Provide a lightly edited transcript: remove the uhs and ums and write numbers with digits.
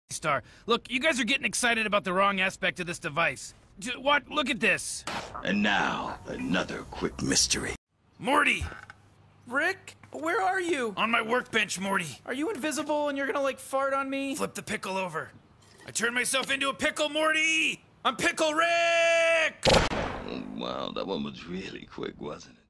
Star. Look, you guys are getting excited about the wrong aspect of this device. What? Look at this. And now, another quick mystery. Morty! Rick, where are you? On my workbench, Morty. Are you invisible and you're gonna, like, fart on me? Flip the pickle over. I turned myself into a pickle, Morty! I'm Pickle Rick! Oh, wow, that one was really quick, wasn't it?